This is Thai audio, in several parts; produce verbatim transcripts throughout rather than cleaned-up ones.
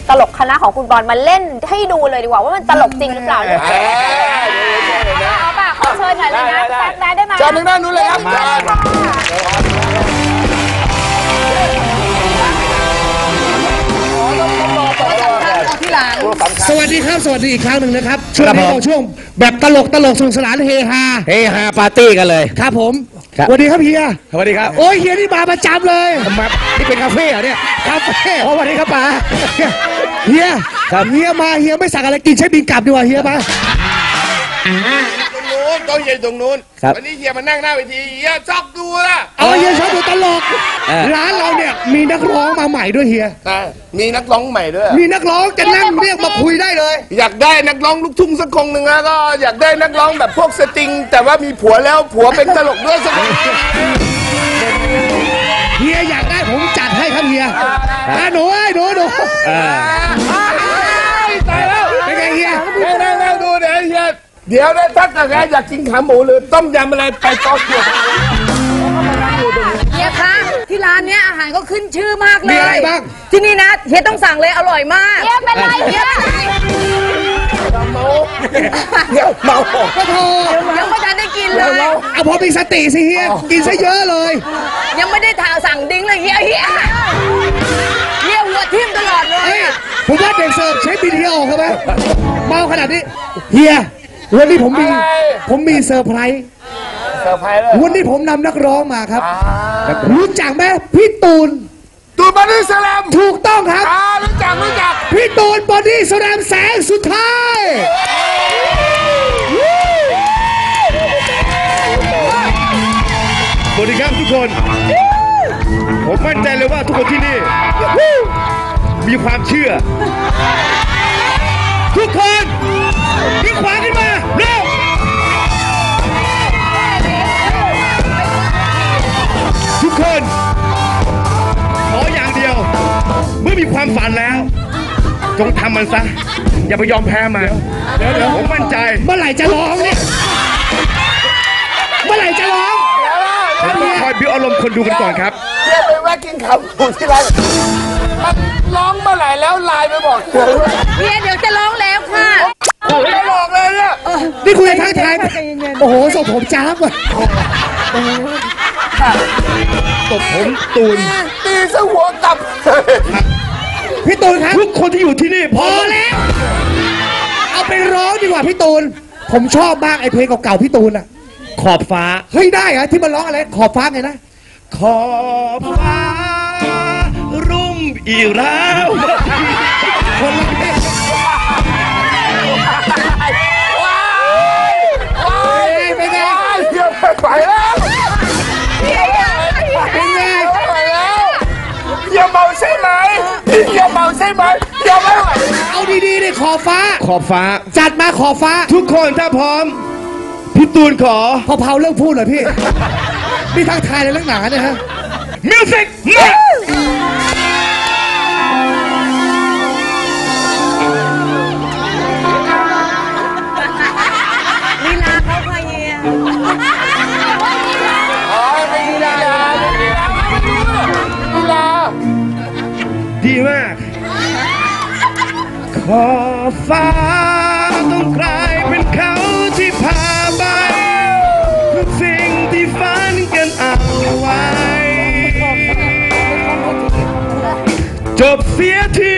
ตลกคณะของคุณบอลมาเล่นให้ดูเลยดีกว่าว่ามันตลกจริงหรือเปล่าเนี่ยเอาป่ะขอเชิญหน่อยเลยนะแซกได้ได้ไหมเชิญทางด้านนู้นเลยครับสวัสดีครับสวัสดีอีกครั้งหนึ่งนะครับช่วงนี้เราช่วงแบบตลกตลกสนุกสนานเฮฮาเฮฮาปาร์ตี้กันเลยครับผมสวัสดีครับเฮียสวัสดีครับโอ้ยเฮียนี่มาประจำเลยมานี่เป็นคาเฟ่เหรอเนี่ยคาเฟ่โอ้สวัสดีครับป๋าเฮียเฮียมาเฮียไม่สั่งอะไรกินใช้บินกลับดีกว่าเฮียมาตรงนู้นโต๊ะเฮียตรงนู้นวันนี้เฮียมานั่งหน้าเวทีเฮียชอบดูล่ะเอาเฮียชอบดูตลกร้านเราเนี่ยมีนักร้องมาใหม่ด้วยเฮียมีนักร้องใหม่ด้วยมีนักร้องจะนั่งเรียกมาคุยได้เลยอยากได้นักร้องลูกทุ่งสักคนหนึ่งนะก็อยากได้นักร้องแบบพวกสตริงแต่ว่ามีผัวแล้วผัวเป็นตลกด้วยสักคนเฮียอยากได้ผมจัดให้ครับเฮียหนูไอ้หนูหนูตายแล้วเป็นไงเฮียนั่งนั่งดูเดี๋ยวเฮียเดี๋ยวนะถ้าเกิดอยากกินขาหมูหรือต้มยำอะไรไปต่อเกี่ยวเฮียคะที่ร้านเนี้ยอาหารก็ขึ้นชื่อมากเลยมีอะไรบ้างที่นี่นะเฮียต้องสั่งเลยอร่อยมากเฮียเป็นไรเฮียเมาเฮียเมาก็โทรยังไม่ทันได้กินเลยเอาพอมีสติสิเฮียกินซะเยอะเลยยังไม่ได้ถาสั่งดิ้งเลยเฮียเฮียเฮียหัวทิ่มตลอดเลยผมว่าเด็กเสิร์ฟใช้บินเฮียออกครับไหมเมาขนาดนี้เฮียวันนี้ผมมีผมมีเซอร์ไพรส์เซอร์ไพรส์เลยวันนี้ผมนำนักร้องมาครับรู้จักไหมพี่ตูนตูนบอดี้สแลมถูกต้องครับรู้จักรู้จักพี่ตูนบอดี้สแลมแสงสุดท้ายสวัสดีครับทุกคนผมมั่นใจเลยว่าทุกคนที่นี่มีความเชื่อทุกคนยิ่งขวาขึ้นมาเร็วทุกคนขออย่างเดียวเมื่อมีความฝันแล้วจงทำมันซะอย่าไปยอมแพ้มาเดี๋ยวผมมั่นใจเมื่อไหร่จะร้องเนี่ยเมื่อไหร่จะร้องผมต้องคอยบิ้วอารมณ์คนดูกันก่อนครับเรียกไปแวะกินข้าวหมูที่ร้านมันร้องเมื่อไหร่แล้วไลน์ไปบอกเธอเฮียเดี๋ยวจะร้องแล้วค่ะไม่บอกเลยเนี่ยนี่คุยทั้งไทยโอ้โหส่งผมจ้าบว่ะตบผมตูนตีซะหัวกลับพี่ตูนครับทุกคนที่อยู่ที่นี่พอแล้วเอาไปร้องดีกว่าพี่ตูนผมชอบมากไอ้เพลงเก่าๆพี่ตูนอะขอบฟ้าเฮ้ยได้เหรอที่มันร้องอะไรขอบฟ้าไงนะขอบฟ้ารุ่มอีกแล้วคนละเพลงไปไงเดี๋ยวไปแล้วเป็นไงไปแล้วอย่าเมาใช่ไหมอย่าเมาใช่ไหมอย่าไม่ไหวเอาดีๆเลยขอบฟ้าขอบฟ้าจัดมาขอบฟ้าทุกคนถ้าพร้อมพี่ตูนขอพอเผาเรื่องพูดหน่อยพี่พี่ทักทายในเรื่องหนาเนี่ยฮะมิวสิกมาลีลาเขาค่ะเฮียอ๋อไม่ลีลาลีลาดีมากขอฟ้าต้องกลายเป็นเขาที่พาไปทุกสิ่งที่ฝันกันเอาไว้จบเสียที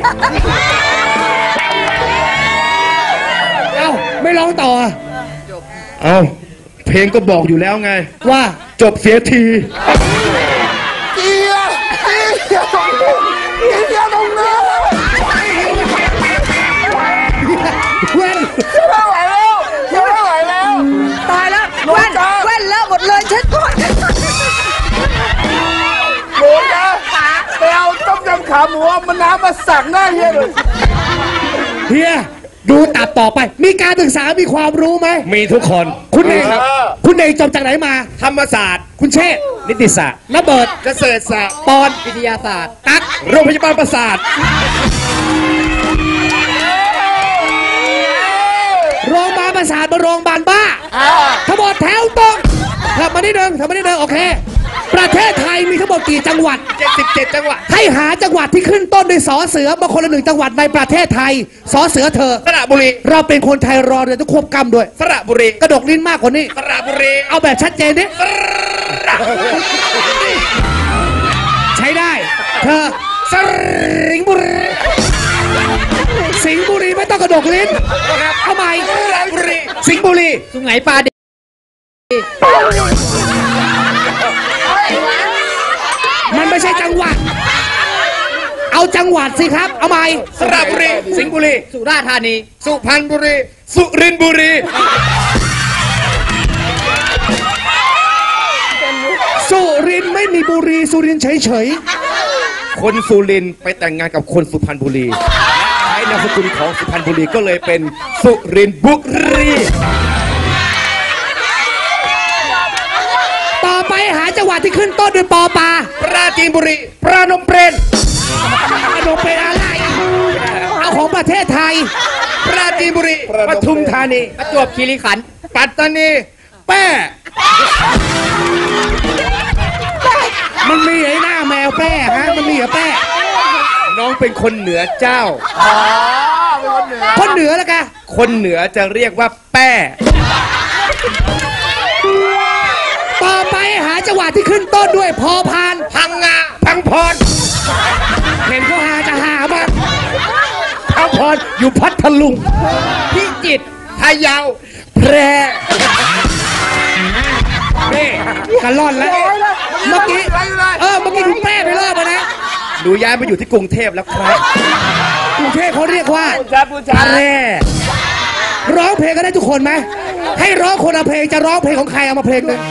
เอ้าไม่ร้องต่อเอ้าเพลงก็บอกอยู่แล้วไงว่าจบเสียทีเกียร์เกียร์ตรงนี้เกียร์ตรงนี้เว้นไม่ไหวแล้วไม่ไหวแล้วตายแล้วแว่นแว่นเลอะหมดเลยเช็ดก่อนหมูนะไปเอาต้มยำขาหมูมันน้ำมาสั่งหน้าเฮียเลยเฮียดูตับต่อไปมีการศึกษามีความรู้ไหมมีทุกคนคุณเองคุณเองจบจากไหนมาธรรมศาสตร์คุณเชษนิติศาสตร์ระเบิดเกษตรศาสตร์ปอนวิทยาศาสตร์ตั๊กโรงพยาบาลประสาทโรงพยาบาลประสาทมาโรงพยาบาลบ้าทั้งหมดแถวตรงทำมานิดนึงทำมานิดนึงโอเคประเทศไทยมีทั้งหมดกี่จังหวัดเจ็ดสิบเจ็ดจังหวัดให้หาจังหวัดที่ขึ้นต้นด้วยสอเสือมาคนละหนึ่งจังหวัดในประเทศไทยสอเสือเธอสระบุรีเราเป็นคนไทยรอเรือต้องควบกล้ำด้วยสระบุรีกระดกลิ้นมากกว่านี้สระบุรีเอาแบบชัดเจนดิใช้ได้ เธอสิงห์บุรีสิงห์บุรีไม่ต้องกระดกลิ้นเอาใหม่สระบุรีสิงห์บุรีสุไหงปลาดีมันไม่ใช่จังหวัด เอาจังหวัดสิครับ เอาใหม่สระบุรี สิงห์บุรีสุราษฎร์ธานีสุพรรณบุรี สุรินทร์บุรีสุรินทร์ไม่มีบุรีสุรินทร์เฉยคนสุรินทร์ไปแต่งงานกับคนสุพรรณบุรีใช้นามสกุลของสุพรรณบุรีก็เลยเป็นสุรินทร์บุรีๆต่อไปหาจังหวัดที่ขึ้นต้นด้วยปอปลาปราจีนบุรี ปรานมเปรนอารมณ์เป็นอะไร เอาของประเทศไทยปราจีนบุรีปทุมธานีประจวบคีรีขันธ์ปัตตานี แป้มันมีไอ้หน้าแมวแป้ฮะ มันมีเหรอแป้น้องเป็นคนเหนือเจ้าคนเหนือแล้วกันคนเหนือจะเรียกว่าแป้ต่อไปหาจังหวัดที่ขึ้นต้นด้วยพอพานพังงา พังพรเห็นเขาหาจะหาบ้างพังพรอยู่พัทลุงพิจิตรพะเยา แพร่นี่กันล่อนแล้ว เมื่อกี้ เออ เมื่อกี้คุณแป้ไปรอบมานะหนูย้ายมาอยู่ที่กรุงเทพแล้วครับกรุงเทพเขาเรียกว่าแพร่ร้องเพลงกันได้ทุกคนไหม ให้ร้องคนละเพลงจะร้องเพลงของใครเอามาเพลงหนึ่ง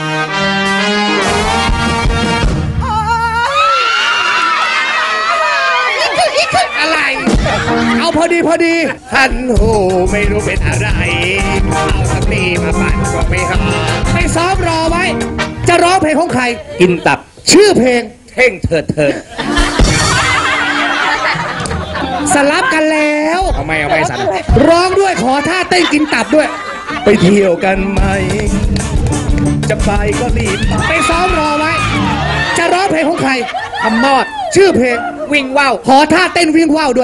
อะไร เอาพอดีพอดีท่านโหไม่รู้เป็นอะไร เอาสักนีมาปั่นก็ไม่หาไปซ้อมรอไว้ จะร้องเพลงของใครกินตับชื่อเพลงเท่งเถิดเถิดสลับกันแล้วเอาไม่เอาไม่สันร้องด้วยขอท่าเต้นกินตับด้วยไปเที่ยวกันไหม จะไปก็รีบไปไปซ้อมรอไว้ จะร้องเพลงของใครคำมอดชื่อเพลงวิ่งว่าวขอท่าเต้นวิ่งว่าวด้วย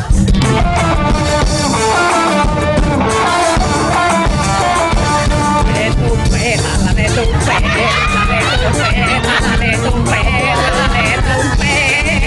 เนตุ้มเป๋ลาลาเนตุ้มเป๋ลาเนตุ้มเป๋ลาลาเนตุ้มเป๋ลาลาเนตุ้มเป๋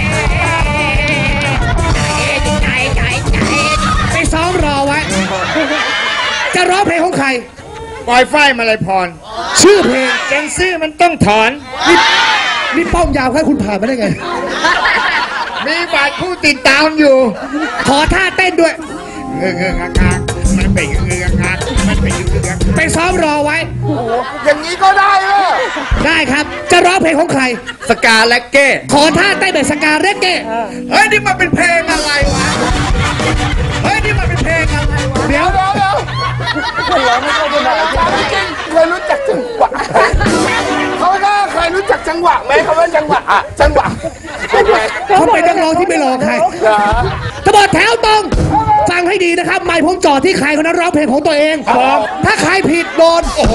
ใจใจใจใจไปซ้อมรอไว้ จะร้องเพลงของใครปล่อยไฟมาเลยพรชื่อเพลงแกงซี่มันต้องถอนนี่ป้อมยาวแค่คุณผ่านมาได้ไงมีบาทผู้ติดตามอยู่ขอท่าเต้นด้วยเงื้อเงื้อกากมันเป็นเงื้อกากมันเป็นเงื้อกากไปซ้อมรอไว้อย่างนี้ก็ได้เหรอได้ครับ จะร้องเพลงของใครสกาและเก้ขอท่าเต้นแบบสกาเรกเก้เฮ้ย นี่มันเป็นเพลงอะไรวะ เฮ้ย นี่มันเป็นเพลงอะไรวะเดี๋ยวเดี๋ยวเดี๋ยวเราไม่ค่อยได้มาจริงๆเคยรู้จักจังหวะเขาก็เคยรู้จักจังหวะไหมเขาว่าจังหวะอะจังหวะเป็นไงเขาเป็นนักร้องที่ไม่รอใครเหรอกระบอกแถวตรง ฟังให้ดีนะครับ ไมค์ผมจ่อที่ใครคนนั้นร้องเพลงของตัวเอง ถ้าใครผิดโดน โอ้โห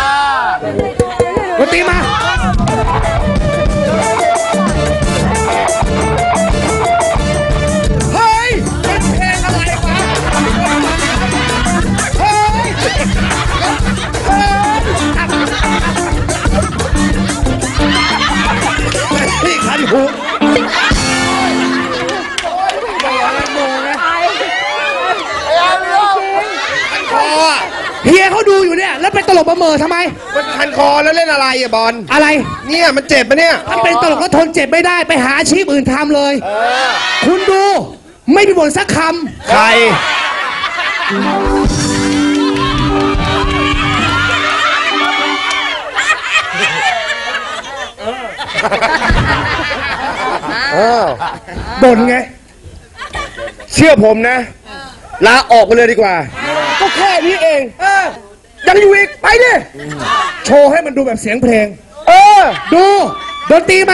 ดนตรีมาเฮ้ย เป็นเพลงอะไรวะ เฮ้ย เฮ้ยพี่คันหูคออะเฮียเขาดูอยู่เนี่ย แล้วไปตลกมาเมอทำไมมันคันคอแล้วเล่นอะไรอะบอลอะไรเนี่ยมันเจ็บปะเนี่ยถ้าเป็นตลกก็ทนเจ็บไม่ได้ ไปหาอาชีพอื่นทำเลย คุณดู ไม่มีบ่นสักคใครำบ่นไงเชื่อผมนะ ลาออกไปเลยดีกว่าก็แค่นี้เองเออ ยังอยู่อีก ไปดิโชว์ให้มันดูแบบเสียงเพลงเออดูดนตรีมา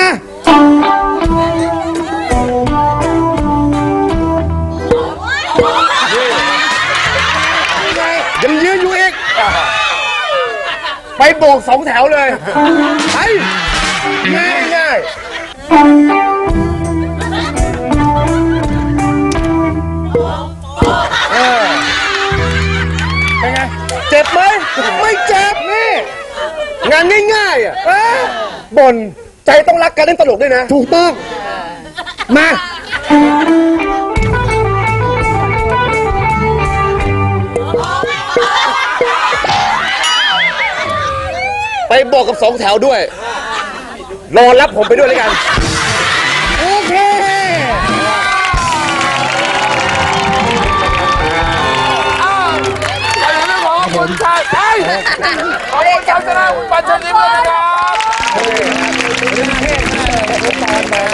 ยังยืนอยู่อีก ไปโบกสองแถวเลย ไปง่ายง่ายเออเป็นไงเจ็บไหมไม่เจ็บนี่งานง่ายๆอ่ะบ่นใจต้องรักกันเล่นตลกด้วยนะถูกต้อง มาไปบอกกับสองแถวด้วย รอรับผมไปด้วยแล้วกันโอเคขอบคุณของคุณชายไอ้ขอบคุณชาวชนะคุณปัญชนิมด้วยนะครับ